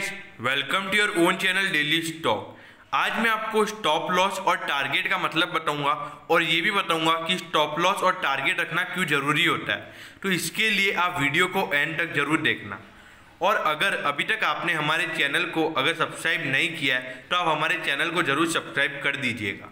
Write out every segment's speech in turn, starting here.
Guys, welcome to your own channel daily stock. आज मैं आपको स्टॉप लॉस और टारगेट का मतलब बताऊंगा और ये भी बताऊंगा कि स्टॉप लॉस और टारगेट रखना क्यों ज़रूरी होता है। तो इसके लिए आप वीडियो को एंड तक ज़रूर देखना। और अगर अभी तक आपने हमारे चैनल को अगर सब्सक्राइब नहीं किया है तो आप हमारे चैनल को ज़रूर सब्सक्राइब कर दीजिएगा।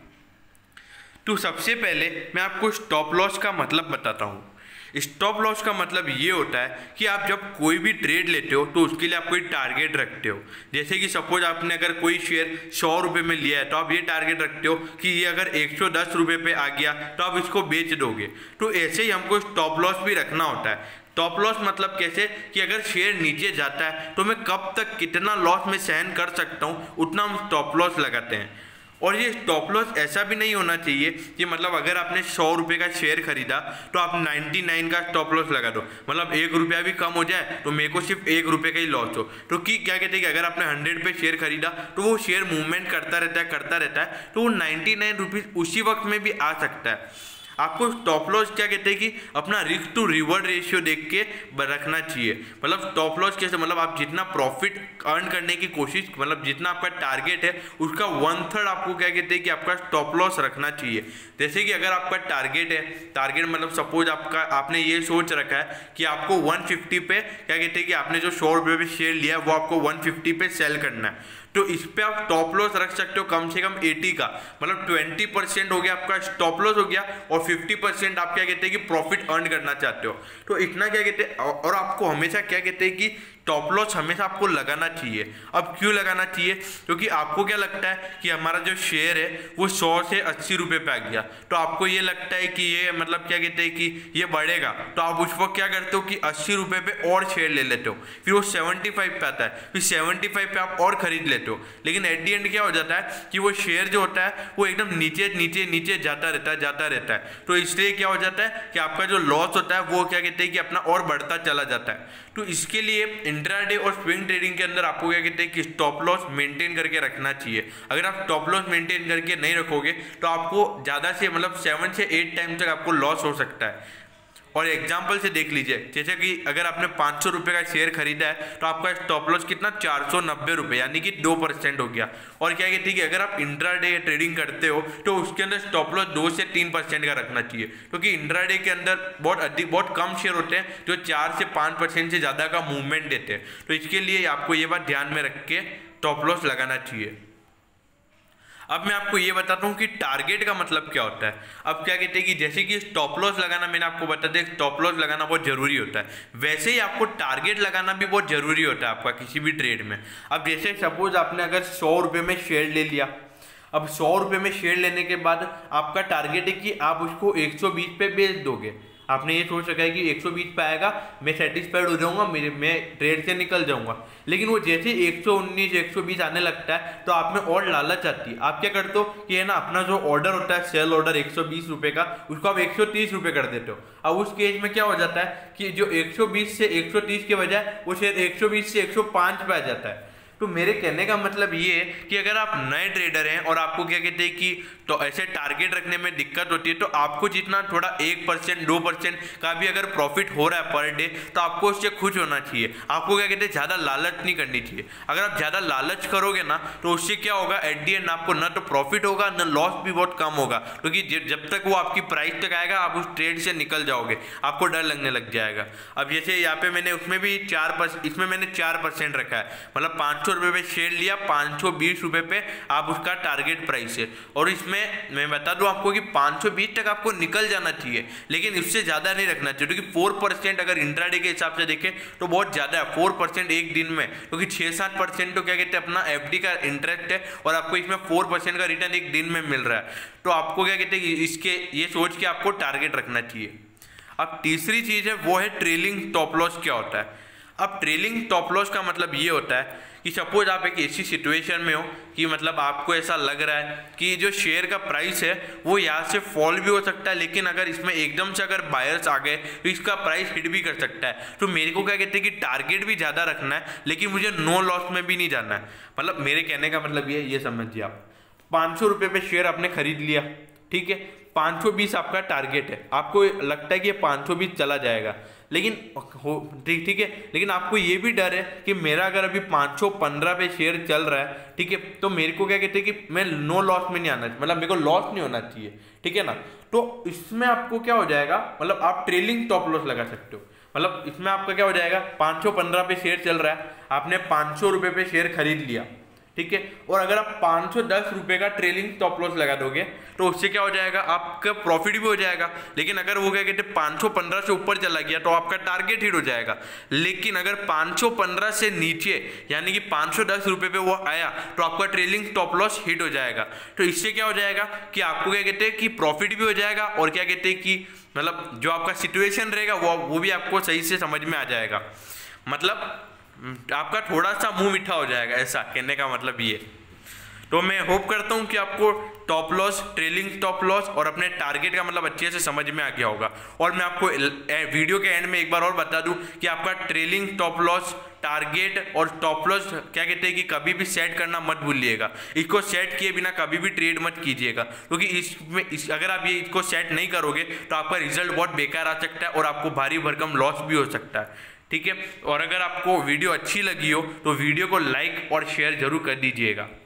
तो सबसे पहले मैं आपको स्टॉप लॉस का मतलब बताता हूँ। स्टॉप लॉस का मतलब ये होता है कि आप जब कोई भी ट्रेड लेते हो तो उसके लिए आप कोई टारगेट रखते हो। जैसे कि सपोज आपने अगर कोई शेयर 100 रुपये में लिया है तो आप ये टारगेट रखते हो कि ये अगर 110 रुपये पे आ गया तो आप इसको बेच दोगे। तो ऐसे ही हमको स्टॉप लॉस भी रखना होता है। स्टॉप लॉस मतलब कैसे कि अगर शेयर नीचे जाता है तो मैं कब तक कितना लॉस में सहन कर सकता हूँ, उतना हम स्टॉप लॉस लगाते हैं। और ये स्टॉप लॉस ऐसा भी नहीं होना चाहिए कि मतलब अगर आपने 100 रुपये का शेयर खरीदा तो आप 99 का स्टॉप लॉस लगा दो, मतलब 1 रुपया भी कम हो जाए तो मेरे को सिर्फ 1 रुपये का ही लॉस हो। तो कि क्या कहते हैं कि अगर आपने 100 पे शेयर खरीदा तो वो शेयर मूवमेंट करता रहता है तो वो 99 रुपीज़ उसी वक्त में भी आ सकता है। आपको स्टॉप लॉस क्या कहते हैं कि अपना रिस्क टू रिवॉर्ड रेशियो देख के रखना चाहिए। मतलब स्टॉप लॉस कैसे, मतलब आप जितना प्रॉफिट अर्न करने की कोशिश, मतलब जितना आपका टारगेट है उसका 1/3 आपको क्या कहते हैं कि आपका स्टॉप लॉस रखना चाहिए। जैसे कि अगर आपका टारगेट है, टारगेट मतलब सपोज आपने ये सोच रखा है कि आपको 150 पे क्या कहते हैं कि आपने जो 100 रुपये पे शेयर लिया है वो आपको 150 पे सेल करना है, तो इस पे आप स्टॉप लॉस रख सकते हो कम से कम 80 का। मतलब 20% हो गया आपका स्टॉप लॉस हो गया और 50% आप क्या कहते हैं कि प्रॉफिट अर्न करना चाहते हो। तो इतना क्या कहते हैं, और आपको हमेशा क्या कहते हैं कि स्टॉप लॉस हमेशा आपको लगाना चाहिए। अब क्यों लगाना चाहिए? क्योंकि आपको क्या लगता है कि हमारा जो शेयर है वो 100 से 80 रुपये पे आ गया, तो आपको ये लगता है कि ये मतलब क्या कहते हैं कि ये बढ़ेगा, तो आप उस वक्त क्या करते हो कि 80 रुपये पे और शेयर ले लेते हो। फिर वो 75 पे आता है, फिर 75 पे आप और खरीद लेते हो। लेकिन एट दी एंड क्या हो जाता है कि वो शेयर जो होता है वो एकदम नीचे नीचे नीचे जाता रहता है। तो इसलिए क्या हो जाता है कि आपका जो लॉस होता है वो क्या कहते हैं कि अपना और बढ़ता चला जाता है। तो इसके लिए इंट्राडे और स्विंग ट्रेडिंग के अंदर आपको क्या कहते हैं कि स्टॉप लॉस मेंटेन करके रखना चाहिए। अगर आप स्टॉप लॉस मेंटेन करके नहीं रखोगे तो आपको ज़्यादा से मतलब 7 से 8 टाइम तक आपको लॉस हो सकता है। और एग्जाम्पल से देख लीजिए, जैसे कि अगर आपने 500 रुपये का शेयर खरीदा है तो आपका स्टॉप लॉस कितना 490 रुपये यानी कि 2% हो गया। और क्या कहते हैं कि अगर आप इंट्राडे ट्रेडिंग करते हो तो उसके अंदर स्टॉप लॉस 2 से 3% का रखना चाहिए, क्योंकि इंट्राडे के अंदर बहुत कम शेयर होते हैं जो 4 से 5% से ज़्यादा का मूवमेंट देते हैं। तो इसके लिए आपको ये बात ध्यान में रख के स्टॉप लॉस लगाना चाहिए। अब मैं आपको ये बताता हूँ कि टारगेट का मतलब क्या होता है। अब क्या कहते हैं कि जैसे कि स्टॉप लॉस लगाना मैंने आपको बता दिया, स्टॉप लॉस लगाना बहुत जरूरी होता है, वैसे ही आपको टारगेट लगाना भी बहुत जरूरी होता है आपका किसी भी ट्रेड में। अब जैसे सपोज आपने अगर 100 रुपये में शेयर ले लिया, अब 100 रुपये में शेयर लेने के बाद आपका टारगेट है कि आप उसको 120 पे बेच दोगे। आपने ये सोच रखा है कि 120 पे आएगा, मैं सेटिस्फाइड हो जाऊंगा, मैं ट्रेड से निकल जाऊंगा। लेकिन वो जैसे 119 120 आने लगता है तो आप में और लालच आती है। आप क्या करते हो कि है ना, अपना जो ऑर्डर होता है सेल ऑर्डर 120 रुपये का, उसको आप 130 रुपये कर देते हो। अब उस केस में क्या हो जाता है कि जो 120 से 130 के बजाय वो शेयर 120 से 105 पे आ जाता है। तो मेरे कहने का मतलब ये है कि अगर आप नए ट्रेडर हैं और आपको क्या कहते हैं कि तो ऐसे टारगेट रखने में दिक्कत होती है, तो आपको जितना थोड़ा 1% 2% का भी अगर प्रॉफिट हो रहा है पर डे तो आपको उससे खुश होना चाहिए। आपको क्या कहते हैं ज़्यादा लालच नहीं करनी चाहिए। अगर आप ज़्यादा लालच करोगे ना तो उससे क्या होगा, एट दी एंड आपको ना तो प्रॉफिट होगा ना लॉस भी बहुत कम होगा, क्योंकि जब तक वो आपकी प्राइस तक आएगा आप उस ट्रेड से निकल जाओगे, आपको डर लगने लग जाएगा। अब जैसे यहाँ पे मैंने उसमें भी 4% रखा है, मतलब 500 रुपये पे शेयर लिया, 520 रुपये पे आप उसका टारगेट प्राइस है। और इसमें मैं बता दूं आपको कि 520 तक आपको निकल जाना चाहिए, लेकिन इससे ज़्यादा नहीं रखना चाहिए, क्योंकि 4% अगर इंट्राडे के हिसाब से देखें तो बहुत ज़्यादा है 4% एक दिन में, क्योंकि 6-7% तो क्या कहते हैं अपना एफडी का इंटरेस्ट है और आपको इसमें 4% का रिटर्न एक दिन में मिल रहा है। तो आपको क्या कहते हैं इसके ये सोच के आपको टारगेट रखना चाहिए। अब तीसरी चीज़ है वो है ट्रेलिंग स्टॉप लॉस क्या होता है। अब ट्रेलिंग स्टॉप लॉस का मतलब ये होता है कि सपोज आप एक ऐसी सिचुएशन में हो कि मतलब आपको ऐसा लग रहा है कि जो शेयर का प्राइस है वो यहाँ से फॉल भी हो सकता है, लेकिन अगर इसमें एकदम से अगर बायर्स आ गए तो इसका प्राइस हिट भी कर सकता है। तो मेरे को क्या कहते हैं कि टारगेट भी ज़्यादा रखना है, लेकिन मुझे नो लॉस में भी नहीं जाना है। मतलब मेरे कहने का मतलब ये समझिए, आप 500 रुपये पे शेयर आपने खरीद लिया, ठीक है, 520 आपका टारगेट है, आपको लगता है कि ये 520 चला जाएगा, लेकिन ठीक है, लेकिन आपको ये भी डर है कि मेरा अगर अभी 515 पे शेयर चल रहा है, ठीक है, तो मेरे को क्या कहते हैं कि मैं नो लॉस में नहीं आना, मतलब मेरे को लॉस नहीं होना चाहिए, ठीक है ना। तो इसमें आपको क्या हो जाएगा, मतलब आप ट्रेलिंग स्टॉप लॉस लगा सकते हो। मतलब इसमें आपका क्या हो जाएगा, 515 पे शेयर चल रहा है, आपने 500 रुपये पे शेयर खरीद लिया, ठीक है, और अगर आप 510 रुपये का ट्रेलिंग स्टॉप लॉस लगा दोगे तो उससे क्या हो जाएगा, आपका प्रॉफिट भी हो जाएगा। लेकिन अगर वो क्या कहते हैं 515 से ऊपर चला गया तो आपका टारगेट हिट हो जाएगा। लेकिन अगर 515 से नीचे यानी कि 510 रुपये पे वो आया तो आपका ट्रेलिंग स्टॉप लॉस हिट हो जाएगा। तो इससे क्या हो जाएगा कि आपको क्या कहते हैं कि प्रॉफिट भी हो जाएगा, और क्या कहते हैं कि मतलब जो आपका सिचुएशन रहेगा वो भी आपको सही से समझ में आ जाएगा। मतलब आपका थोड़ा सा मुंह मीठा हो जाएगा, ऐसा कहने का मतलब ये। तो मैं होप करता हूं कि आपको top loss, trailing stop loss और अपने टारगेट का मतलब अच्छे से समझ में आ गया होगा। और मैं आपको वीडियो के एंड में एक बार और बता दूं कि आपका ट्रेलिंग स्टॉप लॉस, टारगेट और स्टॉप लॉस क्या कहते हैं कि कभी भी सेट करना मत भूलिएगा। इसको सेट किए बिना कभी भी ट्रेड मत कीजिएगा, क्योंकि अगर आप ये इसको सेट नहीं करोगे तो आपका रिजल्ट बहुत बेकार आ सकता है और आपको भारी भरकम लॉस भी हो सकता है, ठीक है। और अगर आपको वीडियो अच्छी लगी हो तो वीडियो को लाइक और शेयर जरूर कर दीजिएगा।